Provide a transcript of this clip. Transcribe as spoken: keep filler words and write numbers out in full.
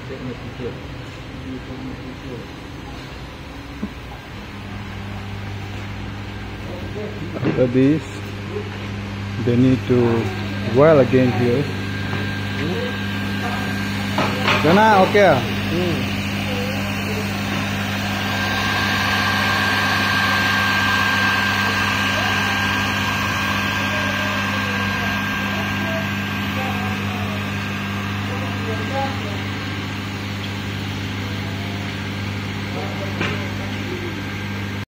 After this, they need to weld again here. Dana, okay. Hmm.